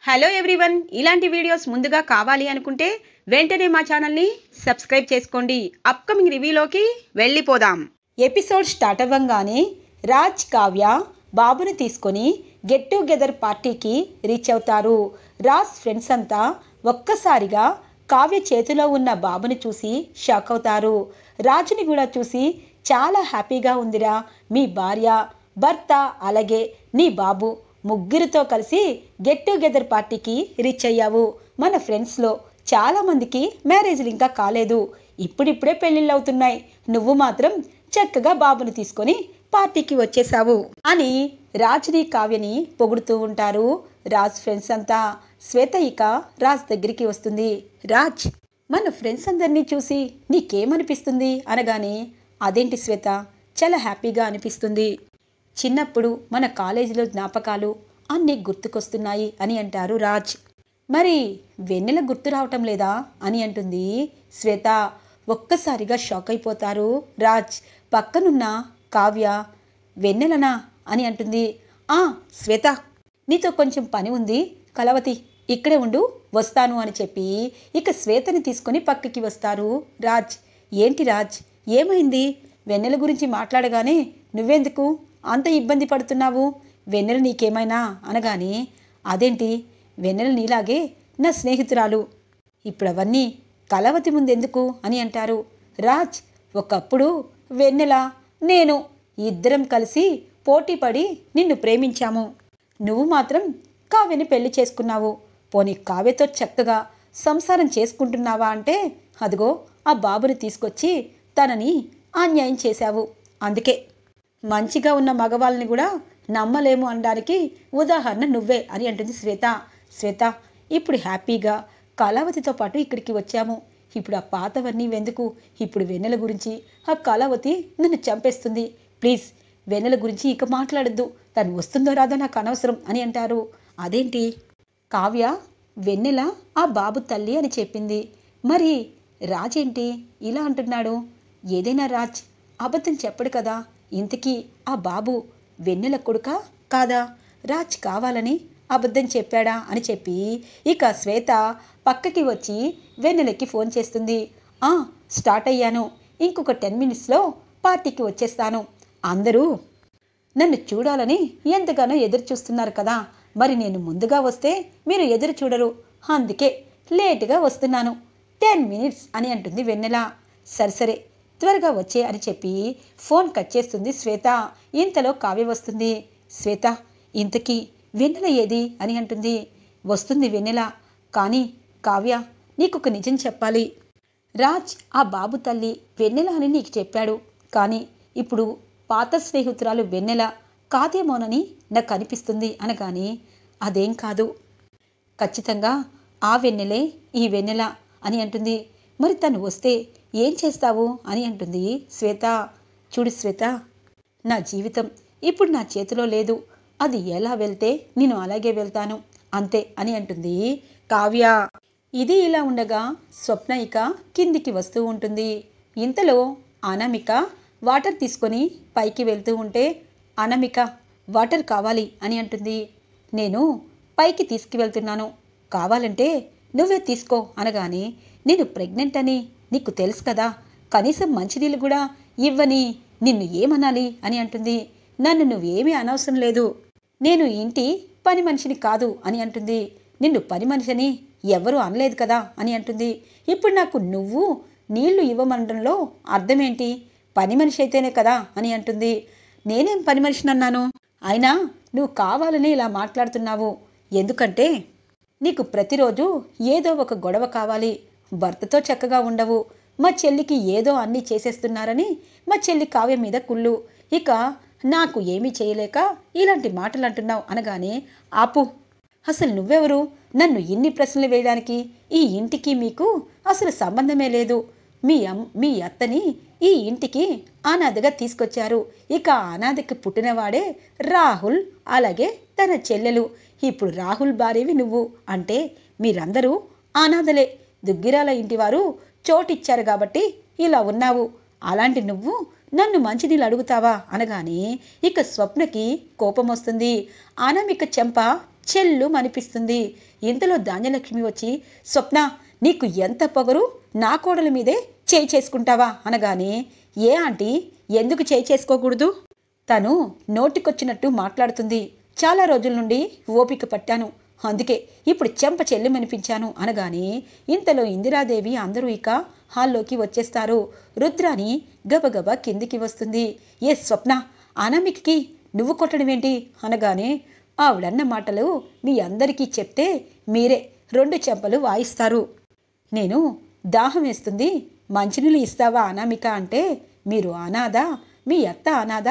Hello everyone, ఇలాంటి videos ముందుగా కావాలి అనుకుంటే వెంటనే మా ఛానల్ని సబ్స్క్రైబ్ చేసుకోండి. అప్కమింగ్ రివ్యూలోకి వెళ్ళిపోదాం. ఎపిసోడ్ స్టార్ట్ అవ్వంగానే రాజ్, కావ్య బాబుని తీసుకొని గెట్ టుగెదర్ పార్టీకి రీచ్ అవుతారు. రాజ్ ఫ్రెండ్స్ అంతా ఒక్కసారిగా కావ్య చేతిలో ఉన్న బాబుని చూసి షాక్ అవుతారు. రాజుని కూడా చూసి చాలా హ్యాపీగా ఉందిరా, మీ భార్య, భర్త అలాగే నీ బాబు ముగ్గురితో కలిసి గెట్ టుగెదర్ పార్టీకి రీచ్ అయ్యావు. మన ఫ్రెండ్స్లో చాలామందికి మ్యారేజ్లు ఇంకా కాలేదు, ఇప్పుడిప్పుడే పెళ్ళిళ్ళు అవుతున్నాయి, నువ్వు మాత్రం చక్కగా బాబుని తీసుకొని పార్టీకి వచ్చేసావు అని రాజ్ని, కావ్యని పొగుడుతూ ఉంటారు రాజ్ ఫ్రెండ్స్ అంతా. శ్వేత ఇక రాజ్ దగ్గరికి వస్తుంది. రాజ్, మన ఫ్రెండ్స్ అందరినీ చూసి నీకేమనిపిస్తుంది అనగానే, అదేంటి శ్వేత, చాలా హ్యాపీగా అనిపిస్తుంది, చిన్నప్పుడు మన కాలేజీలో జ్ఞాపకాలు అన్నీ గుర్తుకొస్తున్నాయి అని అంటారు రాజ్. మరి వెన్నెల గుర్తు రావటం లేదా అని అంటుంది శ్వేత. ఒక్కసారిగా షాక్ అయిపోతారు రాజ్. పక్కనున్న కావ్య, వెన్నెలనా అని అంటుంది. శ్వేత, నీతో కొంచెం పని ఉంది, కలవతి ఇక్కడే ఉండు, వస్తాను అని చెప్పి ఇక శ్వేతని తీసుకొని పక్కకి వస్తారు రాజ్. ఏంటి రాజ్, ఏమైంది? వెన్నెల గురించి మాట్లాడగానే నువ్వెందుకు అంత ఇబ్బంది పడుతున్నావు? వెన్నెల నీకేమైనా అనగానే, అదేంటి, వెన్నెల నీలాగే నా స్నేహితురాలు, ఇప్పుడు అవన్నీ కలవతి ముందెందుకు అని అంటారు రాజ్. ఒకప్పుడు వెన్నెల, నేను ఇద్దరం కలిసి పోటీపడి నిన్ను ప్రేమించాము, నువ్వు మాత్రం కావ్యని పెళ్లి చేసుకున్నావు. పోనీ కావ్యతో చక్కగా సంసారం చేసుకుంటున్నావా అంటే అదిగో ఆ బాబుని తీసుకొచ్చి తనని అన్యాయం చేశావు. అందుకే మంచిగా ఉన్న మగవాళ్ళని కూడా నమ్మలేము అనడానికి ఉదాహరణ నువ్వే అని అంటుంది శ్వేత. శ్వేత, ఇప్పుడు హ్యాపీగా కళావతితో పాటు ఇక్కడికి వచ్చాము, ఇప్పుడు ఆ పాతవన్నీ వెందుకు? ఇప్పుడు వెన్నెల గురించి ఆ కళావతి నన్ను చంపేస్తుంది, ప్లీజ్ వెన్నెల గురించి ఇక మాట్లాడద్దు, తను వస్తుందో రాదో నాకు అనవసరం అని అంటారు. అదేంటి కావ్య, వెన్నెల ఆ బాబు తల్లి అని చెప్పింది, మరి రాజేంటి ఇలా అంటున్నాడు? ఏదైనా రాజ్ అబద్ధం చెప్పడు కదా, ఇంతకీ ఆ బాబు వెన్నెల కొడుకా కాదా? రాజ్ కావాలని అబద్ధం చెప్పాడా అని చెప్పి ఇక శ్వేత పక్కకి వచ్చి వెన్నెలకి ఫోన్ చేస్తుంది. స్టార్ట్ అయ్యాను, ఇంకొక 10 మినిట్స్లో పార్టీకి వచ్చేస్తాను, అందరూ నన్ను చూడాలని ఎంతగానో ఎదురు చూస్తున్నారు కదా, మరి నేను ముందుగా వస్తే మీరు ఎదురు చూడరు, అందుకే లేటుగా వస్తున్నాను, 10 మినిట్స్ అని అంటుంది వెన్నెల. సరే త్వరగా వచ్చే అని చెప్పి ఫోన్ కట్ చేస్తుంది శ్వేత. ఇంతలో కావ్య వస్తుంది. శ్వేత, ఇంతకీ వెన్నెల ఏది అని అంటుంది. వస్తుంది వెన్నెల, కానీ కావ్య నీకొక నిజం చెప్పాలి, రాజ్ ఆ బాబు తల్లి వెన్నెల అని నీకు చెప్పాడు, కానీ ఇప్పుడు పాత స్నేహితురాలు వెన్నెల కాదేమోనని నాకు అనిపిస్తుంది అనగాని, అదేం కాదు, ఖచ్చితంగా ఆ వెన్నెలే ఈ వెన్నెల అని అంటుంది. మరి తను వస్తే ఏం చేస్తావు అని అంటుంది శ్వేత. చూడు శ్వేత, నా జీవితం ఇప్పుడు నా చేతిలో లేదు, అది ఎలా వెళ్తే నేను అలాగే వెళ్తాను అంతే అని అంటుంది కావ్య. ఇది ఇలా ఉండగా స్వప్న ఇక కిందికి వస్తూ ఉంటుంది. ఇంతలో అనామిక వాటర్ తీసుకొని పైకి వెళ్తూ ఉంటే, అనామిక వాటర్ కావాలి అని అంటుంది. నేను పైకి తీసుకువెళ్తున్నాను, కావాలంటే నువ్వే తీసుకో అనగానే, నేను ప్రెగ్నెంట్ అని నీకు తెలుసు కదా, కనీసం మంచినీళ్ళు కూడా ఇవ్వని నిన్ను ఏమనాలి అని అంటుంది. నన్ను నువ్వేమీ అనవసరం లేదు, నేను ఇంటి పని మనిషిని కాదు అని అంటుంది. నిన్ను పని మనిషిని ఎవరూ అనలేదు కదా అని అంటుంది. ఇప్పుడు నాకు నువ్వు నీళ్లు ఇవ్వమనడంలో అర్థమేంటి? పని మనిషి అయితేనే కదా అని అంటుంది. నేనేం పని మనిషిని అన్నాను? అయినా నువ్వు కావాలని ఇలా మాట్లాడుతున్నావు, ఎందుకంటే నీకు ప్రతిరోజు ఏదో ఒక గొడవ కావాలి, భర్తతో చక్కగా ఉండవు, మా చెల్లికి ఏదో అన్నీ చేసేస్తున్నారని మా చెల్లి కావ్య మీద కుళ్ళు, ఇక నాకు ఏమీ చేయలేక ఇలాంటి మాటలు అంటున్నావు అనగానే, ఆపు, అసలు నువ్వెవరు నన్ను ఇన్ని ప్రశ్నలు వేయడానికి? ఈ ఇంటికి మీకు అసలు సంబంధమే లేదు, మీ అత్తని ఈ ఇంటికి అనాథగా తీసుకొచ్చారు, ఇక అనాథకి పుట్టినవాడే రాహుల్, అలాగే తన చెల్లెలు, ఇప్పుడు రాహుల్ భార్యవి నువ్వు, అంటే మీరందరూ అనాథలే, దుగ్గిరాల ఇంటివారు చోటిచ్చారు కాబట్టి ఇలా ఉన్నావు, అలాంటి నువ్వు నన్ను మంచినీళ్ళు అడుగుతావా అనగానే ఇక స్వప్నకి కోపం వస్తుంది. అనామిక చెంప చెల్లు అనిపిస్తుంది. ఇంతలో ధాన్యలక్ష్మి వచ్చి, స్వప్న, నీకు ఎంత పొగరు, నా కోడల మీదే చేయి చేసుకుంటావా అనగానే, ఏ ఆంటీ, ఎందుకు చేయి చేసుకోకూడదు? తను నోటికొచ్చినట్టు మాట్లాడుతుంది. చాలా రోజుల నుండి ఓపిక పట్టాను, అందుకే ఇప్పుడు చెంప చెల్లిమనిపించాను అనగానే, ఇంతలో ఇందిరాదేవి అందరూ ఇక హాల్లోకి వచ్చేస్తారు. రుద్రాని గబగబా కిందికి వస్తుంది. ఏ స్వప్న, అనామికకి నువ్వు కొట్టడమేంటి అనగానే, ఆవిడన్న మాటలు మీ అందరికీ చెప్తే మీరే 2 చెంపలు వాయిస్తారు. నేను దాహం వేస్తుంది, మంచినీళ్ళు ఇస్తావా అనామిక అంటే, మీరు అనాథా, మీ అత్త అనాథా,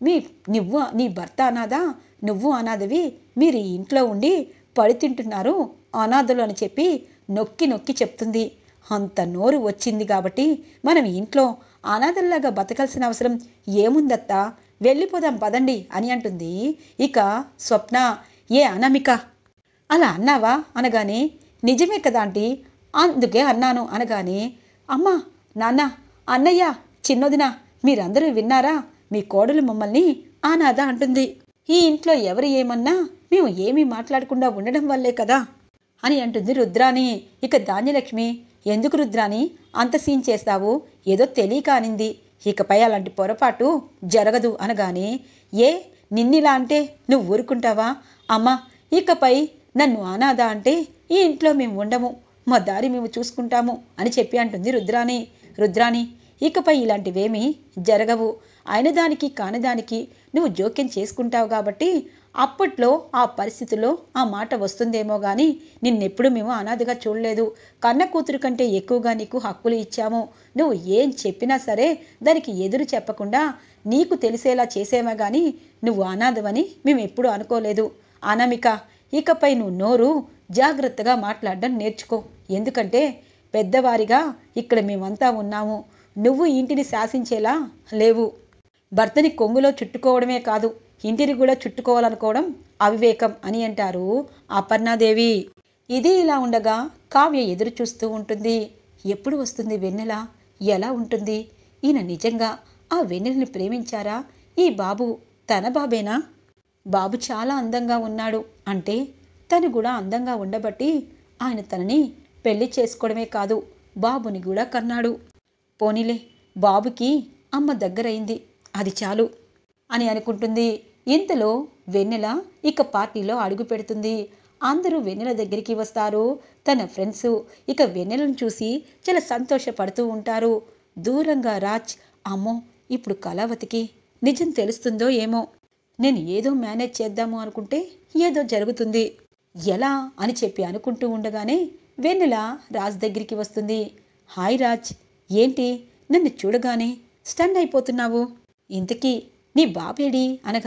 నీ భర్త అనాథా, నువ్వు అనాథవి, మీరు ఈ ఇంట్లో ఉండి పడి తింటున్నారు అనాథలు అని చెప్పి నొక్కి నొక్కి చెప్తుంది. అంత నోరు వచ్చింది కాబట్టి మనం ఇంట్లో అనాథల్లాగా బతకాల్సిన అవసరం ఏముందత్తా, వెళ్ళిపోదాం పదండి అని అంటుంది. ఇక స్వప్న, ఏ అనామిక, అలా అన్నావా అనగానే, నిజమే కదా ఆంటీ, అందుకే అన్నాను అనగానే, అమ్మా, నాన్న, అన్నయ్య, చిన్నోదిన, మీరందరూ విన్నారా, మీ కోడలు మమ్మల్ని అనాథ అంటుంది. ఈ ఇంట్లో ఎవరు ఏమన్నా మేము ఏమీ మాట్లాడకుండా ఉండడం వల్లే కదా అని అంటుంది రుద్రాని. ఇక ధాన్యలక్ష్మి, ఎందుకు రుద్రాని అంత సీన్ చేస్తావు, ఏదో తెలియక అనింది, ఇకపై అలాంటి పొరపాటు జరగదు అనగానే, ఏ నిన్నిలా అంటే నువ్వు ఊరుకుంటావా అమ్మా, ఇకపై నన్ను అనాథ అంటే ఈ ఇంట్లో మేము ఉండము, మా దారి మేము చూసుకుంటాము అని చెప్పి అంటుంది రుద్రాని, ఇకపై ఇలాంటివేమీ జరగవు, అయిన దానికి కానిదానికి నువ్వు జోక్యం చేసుకుంటావు కాబట్టి అప్పట్లో ఆ పరిస్థితుల్లో ఆ మాట వస్తుందేమో కానీ నిన్నెప్పుడు మేము అనాథగా చూడలేదు, కన్న కూతురు కంటే ఎక్కువగా నీకు హక్కులు ఇచ్చాము, నువ్వు ఏం చెప్పినా సరే దానికి ఎదురు చెప్పకుండా నీకు తెలిసేలా చేసేవా కానీ నువ్వు అనాథవని మేము ఎప్పుడూ అనుకోలేదు. అనామిక, ఇకపై నువ్వు నోరు జాగ్రత్తగా మాట్లాడడం నేర్చుకో, ఎందుకంటే పెద్దవారిగా ఇక్కడ మేమంతా ఉన్నాము, నువ్వు ఇంటిని శాసించేలా లేవు, భర్తని కొంగులో చుట్టుకోవడమే కాదు ఇంటిని కూడా చుట్టుకోవాలనుకోవడం అవివేకం అని అంటారు అపర్ణాదేవి. ఇది ఇలా ఉండగా కావ్య ఎదురు చూస్తూ ఉంటుంది. ఎప్పుడు వస్తుంది వెన్నెల, ఎలా ఉంటుంది, ఈయన నిజంగా ఆ వెన్నెలని ప్రేమించారా, ఈ బాబు తన బాబేనా, బాబు చాలా అందంగా ఉన్నాడు అంటే తను కూడా అందంగా ఉండబట్టి ఆయన తనని పెళ్లి చేసుకోవడమే కాదు బాబుని కూడా కన్నాడు, పోనీలే బాబుకి అమ్మ దగ్గరైంది, అది చాలు అని అనుకుంటుంది. ఇంతలో వెన్నెల ఇక పార్టీలో అడుగు పెడుతుంది. అందరూ వెన్నెల దగ్గరికి వస్తారు, తన ఫ్రెండ్స్ ఇక వెన్నెలను చూసి చాలా సంతోషపడుతూ ఉంటారు. దూరంగా రాజ్, అమ్మో, ఇప్పుడు కళావతికి నిజం తెలుస్తుందో ఏమో, నేను ఏదో మేనేజ్ చేద్దాము అనుకుంటే ఏదో జరుగుతుంది, ఎలా అని చెప్పి అనుకుంటూ ఉండగానే వెన్నెల రాజ్ దగ్గరికి వస్తుంది. హాయ్ రాజ్, ఏంటి నన్ను చూడగానే స్టన్ అయిపోతున్నావు, ఇంతకీ నీ బాబేడి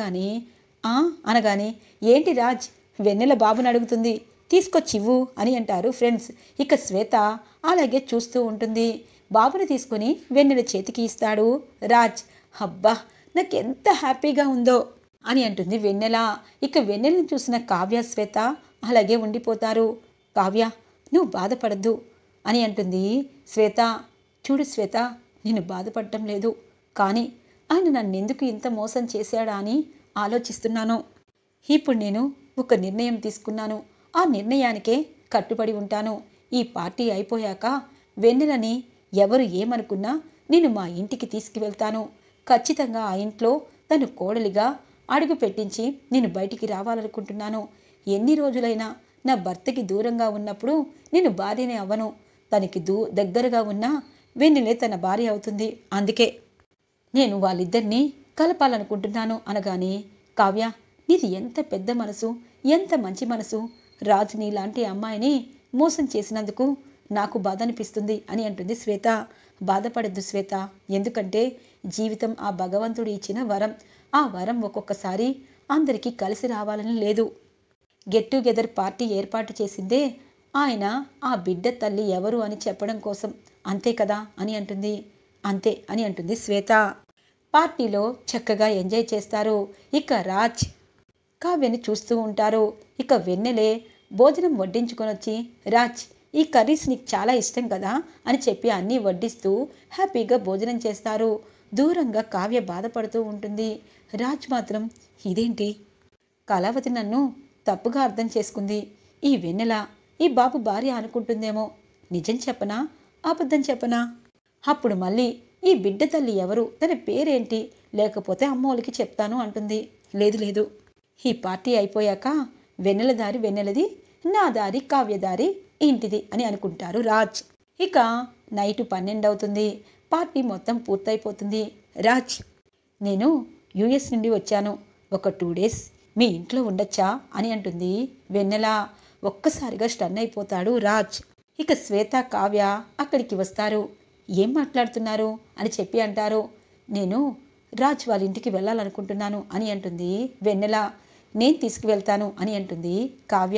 అనగానే ఏంటి రాజ్, వెన్నెల బాబుని అడుగుతుంది, తీసుకొచ్చివ్వు అని అంటారు ఫ్రెండ్స్. ఇక శ్వేత అలాగే చూస్తూ ఉంటుంది. బాబుని తీసుకొని వెన్నెల చేతికి ఇస్తాడు రాజ్. అబ్బా, నాకెంత హ్యాపీగా ఉందో అని అంటుంది వెన్నెల. ఇక వెన్నెలను చూసిన కావ్య శ్వేత అలాగే ఉండిపోతారు. కావ్య, నువ్వు బాధపడద్దు అని అంటుంది శ్వేత. చూడు శ్వేత, నేను బాధపడటం లేదు, కానీ ఆయన నన్నెందుకు ఇంత మోసం చేశాడా అని ఆలోచిస్తున్నాను. ఇప్పుడు నేను ఒక నిర్ణయం తీసుకున్నాను, ఆ నిర్ణయానికే కట్టుబడి ఉంటాను. ఈ పార్టీ అయిపోయాక వెన్నెలని ఎవరు ఏమనుకున్నా నేను మా ఇంటికి తీసుకువెళ్తాను. ఖచ్చితంగా ఆ ఇంట్లో తను కోడలిగా అడుగు పెట్టించి నేను బయటికి రావాలనుకుంటున్నాను. ఎన్ని రోజులైనా నా భర్తకి దూరంగా ఉన్నప్పుడు నేను భార్యనే అవ్వను. తనకి దగ్గరగా ఉన్న వెన్నెలే తన భార్య అవుతుంది. అందుకే నేను వాళ్ళిద్దరినీ కలపాలనుకుంటున్నాను అనగానే, కావ్య, నీది ఎంత పెద్ద మనసు, ఎంత మంచి మనసు, రాజు నీలాంటి అమ్మాయిని మోసం చేసినందుకు నాకు బాధ అనిపిస్తుంది అని అంటుంది శ్వేత. బాధపడద్దు శ్వేత, ఎందుకంటే జీవితం ఆ భగవంతుడు ఇచ్చిన వరం. ఆ వరం ఒక్కొక్కసారి అందరికీ కలిసి రావాలని లేదు. గెట్ టుగెదర్ పార్టీ ఏర్పాటు చేసిందే ఆయన ఆ బిడ్డ తల్లి ఎవరు అని చెప్పడం కోసం, అంతే కదా అని అంటుంది. అంతే అని అంటుంది శ్వేత. పార్టీలో చక్కగా ఎంజాయ్ చేస్తారు. ఇక రాజ్ కావ్యని చూస్తూ ఉంటారు. ఇక వెన్నెలే భోజనం వడ్డించుకొని వచ్చి, రాజ్, ఈ కర్రీస్ నీకు చాలా ఇష్టం కదా అని చెప్పి అన్నీ వడ్డిస్తూ హ్యాపీగా భోజనం చేస్తారు. దూరంగా కావ్య బాధపడుతూ ఉంటుంది. రాజ్ మాత్రం, ఇదేంటి, కళావతి నన్ను తప్పుగా అర్థం చేసుకుంది. ఈ వెన్నెల ఈ బాబు భార్య అనుకుంటుందేమో. నిజం చెప్పనా, అబద్ధం చెప్పనా? అప్పుడు మళ్ళీ ఈ బిడ్డ తల్లి ఎవరు, తన పేరేంటి, లేకపోతే అమ్మోళ్ళకి చెప్తాను అంటుంది. లేదు లేదు, ఈ పార్టీ అయిపోయాక వెన్నెల దారి వెన్నెలది, నా దారి కావ్యదారి ఇంటిది అని అనుకుంటారు రాజ్. ఇక నైటు 12 అవుతుంది. పార్టీ మొత్తం పూర్తయిపోతుంది. రాజ్, నేను యుఎస్ నుండి వచ్చాను, ఒక 2 డేస్ మీ ఇంట్లో ఉండొచ్చా అని అంటుంది వెన్నెల. ఒక్కసారిగా స్టన్ అయిపోతాడు రాజ్. ఇక శ్వేత, కావ్య అక్కడికి వస్తారు. ఏం మాట్లాడుతున్నారు అని చెప్పి అంటారు. నేను రాజ్ వాళ్ళ ఇంటికి వెళ్ళాలనుకుంటున్నాను అని అంటుంది వెన్నెల. నేను తీసుకువెళ్తాను అని అంటుంది కావ్య.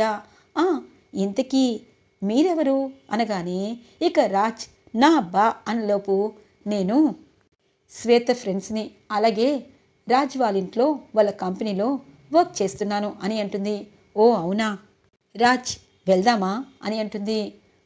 ఇంతకీ మీరెవరు అనగానే ఇక రాజ్ నా అబ్బా అనలోపు, నేను శ్వేత ఫ్రెండ్స్ని, అలాగే రాజ్ వాళ్ళ ఇంట్లో వాళ్ళ కంపెనీలో వర్క్ చేస్తున్నాను అని అంటుంది. ఓ అవునా, రాజ్ వెళ్దామా అని అంటుంది.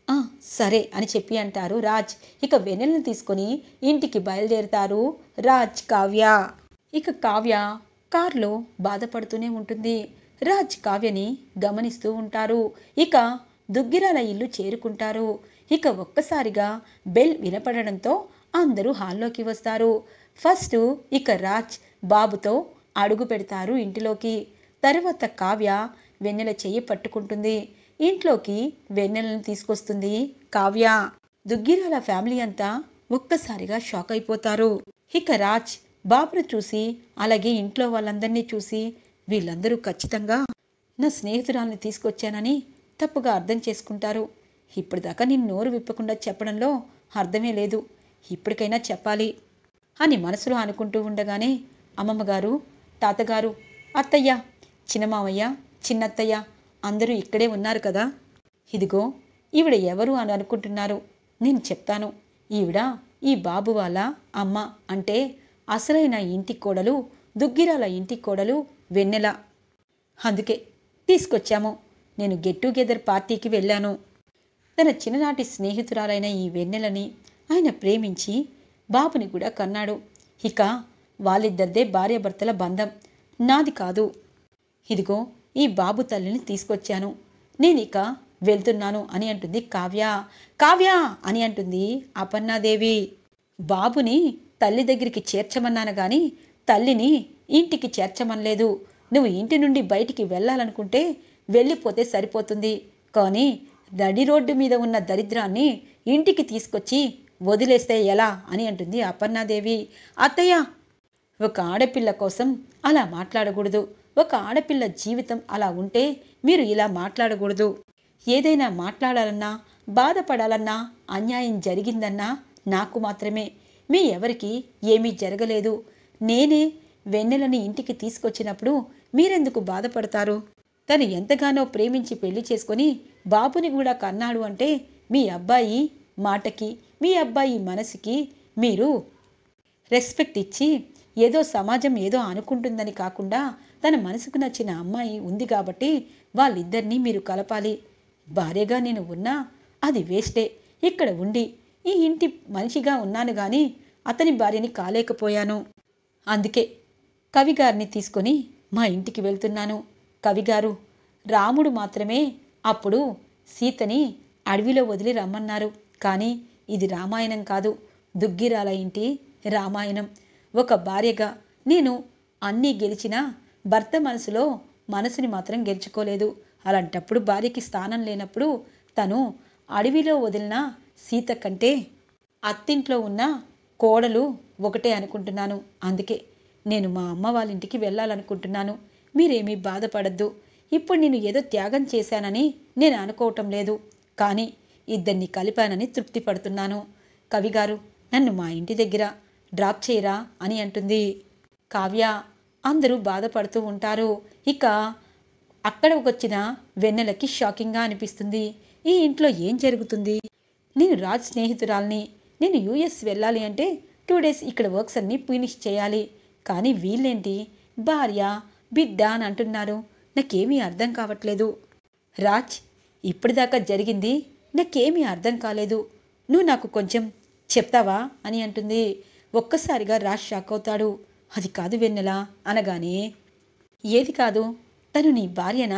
సరే అని చెప్పి అంటారు రాజ్. ఇక వెన్నెలను తీసుకొని ఇంటికి బయలుదేరుతారు రాజ్, కావ్య. ఇక కావ్య కారులో బాధపడుతూనే ఉంటుంది. రాజ్ కావ్యని గమనిస్తూ ఉంటారు. ఇక దుగ్గిరాల ఇల్లు చేరుకుంటారు. ఇక ఒక్కసారిగా బెల్ వినపడడంతో అందరూ హాల్లోకి వస్తారు. ఫస్ట్ ఇక రాజ్ బాబుతో అడుగు పెడతారు ఇంటిలోకి. తర్వాత కావ్య వెన్నెల చెయ్యి పట్టుకుంటుంది. ఇంట్లోకి వెన్నెలను తీసుకొస్తుంది కావ్య. దుగ్గిరాల ఫ్యామిలీ అంతా ఒక్కసారిగా షాక్ అయిపోతారు. ఇక రాజ్ బాబును చూసి, అలాగే ఇంట్లో వాళ్ళందరినీ చూసి, వీళ్ళందరూ ఖచ్చితంగా నా స్నేహితురాల్ని తీసుకొచ్చానని తప్పుగా అర్థం చేసుకుంటారు. ఇప్పటిదాకా నేను నోరు విప్పకుండా చెప్పడంలో అర్థమే లేదు, ఇప్పటికైనా చెప్పాలి అని మనసులో అనుకుంటూ ఉండగానే అమ్మమ్మగారు, తాతగారు, అత్తయ్య, చిన్నమామయ్య, చిన్నత్తయ్య అందరూ ఇక్కడే ఉన్నారు కదా. ఇదిగో ఈవిడ ఎవరు అని అనుకుంటున్నారు, నేను చెప్తాను. ఈవిడ ఈ బాబు వాళ్ళ అమ్మ, అంటే అసలైన ఇంటి కోడలు, దుగ్గిరాల ఇంటి కోడలు వెన్నెల. అందుకే తీసుకొచ్చాము. నేను గెట్ టుగెదర్ పార్టీకి వెళ్ళాను. తన చిన్ననాటి స్నేహితురాలైన ఈ వెన్నెలని ఆయన ప్రేమించి బాబుని కూడా కన్నాడు. ఇక వాళ్ళిద్దరిదే భార్యాభర్తల బంధం, నాది కాదు. ఇదిగో ఈ బాబు తల్లిని తీసుకొచ్చాను, నేనిక వెళ్తున్నాను అని అంటుంది కావ్య. కావ్య అని అంటుంది అపర్ణాదేవి. బాబుని తల్లి దగ్గరికి చేర్చమన్నాను కానీ తల్లిని ఇంటికి చేర్చమనలేదు. నువ్వు ఇంటి నుండి బయటికి వెళ్ళాలనుకుంటే వెళ్ళిపోతే సరిపోతుంది, కానీ నడి రోడ్డు మీద ఉన్న దరిద్రాన్ని ఇంటికి తీసుకొచ్చి వదిలేస్తే ఎలా అని అంటుంది అపర్ణాదేవి. అత్తయ్య, ఒక ఆడపిల్ల కోసం అలా మాట్లాడకూడదు. ఒక ఆడపిల్ల జీవితం అలా ఉంటే మీరు ఇలా మాట్లాడకూడదు. ఏదైనా మాట్లాడాలన్నా, బాధపడాలన్నా, అన్యాయం జరిగిందన్నా నాకు మాత్రమే, మీ ఎవరికి ఏమీ జరగలేదు. నేనే వెన్నెలని ఇంటికి తీసుకొచ్చినప్పుడు మీరెందుకు బాధపడతారు? తను ఎంతగానో ప్రేమించి పెళ్లి చేసుకొని బాబుని కూడా కన్నాడు అంటే మీ అబ్బాయి మాటకి, మీ అబ్బాయి మనసుకి మీరు రెస్పెక్ట్ ఇచ్చి, ఏదో సమాజం ఏదో అనుకుంటుందని కాకుండా తన మనసుకు నచ్చిన అమ్మాయి ఉంది కాబట్టి వాళ్ళిద్దరినీ మీరు కలపాలి. భార్యగా నేను ఉన్నా అది వేస్టే. ఇక్కడ ఉండి ఈ ఇంటి మనిషిగా ఉన్నాను కానీ అతని భార్యని కాలేకపోయాను. అందుకే కవిగారిని తీసుకొని మా ఇంటికి వెళ్తున్నాను. కవిగారు, రాముడు మాత్రమే అప్పుడు సీతని అడవిలో వదిలి రమ్మన్నారు, కానీ ఇది రామాయణం కాదు, దుగ్గిరాల ఇంటి రామాయణం. ఒక భార్యగా నేను అన్నీ గెలిచినా భర్త మనసుని మాత్రం గెలుచుకోలేదు. అలాంటప్పుడు భార్యకి స్థానం లేనప్పుడు తను అడవిలో వదిలిన సీత కంటే అత్తింట్లో ఉన్న కోడలు ఒకటే అనుకుంటున్నాను. అందుకే నేను మా అమ్మ వాళ్ళ ఇంటికి వెళ్ళాలనుకుంటున్నాను. మీరేమీ బాధపడద్దు. ఇప్పుడు నేను ఏదో త్యాగం చేశానని నేను అనుకోవటం లేదు, కానీ ఇద్దరిని కలిపానని తృప్తి పడుతున్నాను. కవిగారు, నన్ను మా ఇంటి దగ్గర డ్రాప్ చేయరా అని అంటుంది కావ్య. అందరూ బాధపడుతూ ఉంటారు. ఇక అక్కడ వచ్చిన వెన్నెలకి షాకింగ్గా అనిపిస్తుంది. ఈ ఇంట్లో ఏం జరుగుతుంది? నేను రాజ్ స్నేహితురాల్ని, నేను యూఎస్ వెళ్ళాలి అంటే 2 డేస్ ఇక్కడ వర్క్స్ అన్నీ ఫినిష్ చేయాలి, కానీ వీళ్ళేంటి భార్య బిడ్డ అని అంటున్నారు. నాకేమీ అర్థం కావట్లేదు. రాజ్, ఇప్పటిదాకా జరిగింది నాకేమీ అర్థం కాలేదు, నువ్వు నాకు కొంచెం చెప్తావా అని అంటుంది. ఒక్కసారిగా రాజ్ షాక్ అవుతాడు. అది కాదు వెన్నెల అనగానే, ఏది కాదు, తను నీ భార్యనా?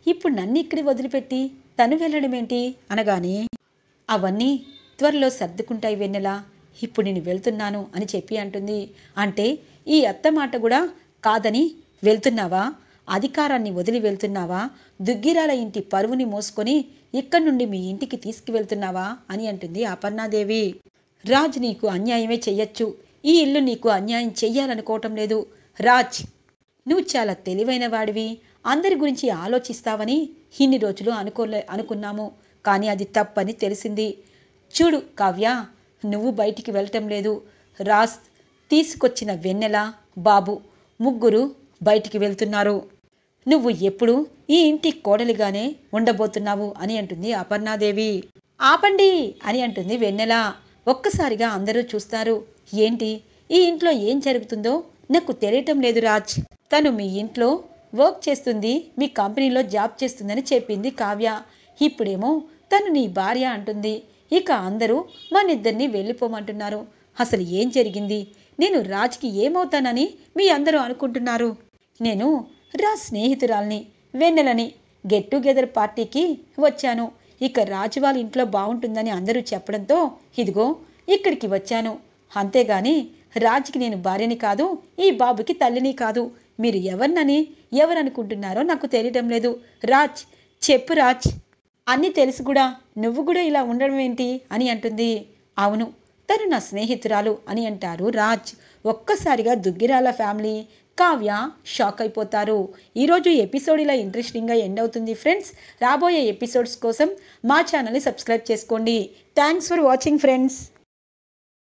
ఇప్పుడు నన్ను ఇక్కడి వదిలిపెట్టి తను వెళ్ళడమేంటి అనగానే, అవన్నీ త్వరలో సర్దుకుంటాయి వెన్నెల, ఇప్పుడు నేను వెళ్తున్నాను అని చెప్పి అంటుంది. అంటే ఈ అత్త మాట కూడా కాదని వెళ్తున్నావా? అధికారాన్ని వదిలి వెళ్తున్నావా? దుగ్గిరాల ఇంటి పరువుని మోసుకొని ఇక్కడి నుండి మీ ఇంటికి తీసుకువెళ్తున్నావా అని అంటుంది అపర్ణాదేవి. రాజ్ నీకు అన్యాయమే చెయ్యొచ్చు, ఈ ఇల్లు నీకు అన్యాయం చెయ్యాలనుకోవటం లేదు. రాజ్, నువ్వు చాలా తెలివైన వాడివి, అందరి గురించి ఆలోచిస్తావని ఇన్ని రోజులు అనుకున్నాము, కానీ అది తప్పని తెలిసింది. చూడు కావ్య, నువ్వు బయటికి వెళ్ళటం లేదు. రాజ్ తీసుకొచ్చిన వెన్నెల, బాబు ముగ్గురు బయటికి వెళ్తున్నారు. నువ్వు ఎప్పుడు ఈ ఇంటి కోడలిగానే ఉండబోతున్నావు అని అంటుంది అపర్ణాదేవి. ఆపండి అని అంటుంది వెన్నెల. ఒక్కసారిగా అందరూ చూస్తారు. ఏంటి ఈ ఇంట్లో ఏం జరుగుతుందో నాకు తెలియటం లేదు రాజ్. తను మీ ఇంట్లో వర్క్ చేస్తుంది, మీ కంపెనీలో జాబ్ చేస్తుందని చెప్పింది కావ్య. ఇప్పుడేమో తను నీ భార్య అంటుంది. ఇక అందరూ మనిద్దరిని వెళ్ళిపోమంటున్నారు. అసలు ఏం జరిగింది? నేను రాజ్కి ఏమవుతానని మీ అందరూ అనుకుంటున్నారు? నేను రాజ్ స్నేహితురాల్ని, వెన్నెలని. గెట్ టుగెదర్ పార్టీకి వచ్చాను. ఇక రాజు వాళ్ళ ఇంట్లో బాగుంటుందని అందరూ చెప్పడంతో ఇదిగో ఇక్కడికి వచ్చాను. అంతేగాని రాజ్కి నేను భార్యని కాదు, ఈ బాబుకి తల్లిని కాదు. మీరు ఎవరనుకుంటున్నారో నాకు తెలియటం లేదు. రాజ్, చెప్పు రాజ్. అన్నీ తెలుసు కూడా, నువ్వు కూడా ఇలా ఉండడం ఏంటి అని అంటుంది. అవును, తను నా స్నేహితురాలు అని అంటారు రాజ్. ఒక్కసారిగా దుగ్గిరాల ఫ్యామిలీ, కావ్య షాక్ అయిపోతారు. ఈరోజు ఎపిసోడ్ ఇలా ఇంట్రెస్టింగ్గా ఎండ్ అవుతుంది ఫ్రెండ్స్. రాబోయే ఎపిసోడ్స్ కోసం మా ఛానల్ని సబ్స్క్రైబ్ చేసుకోండి. Thanks for watching friends.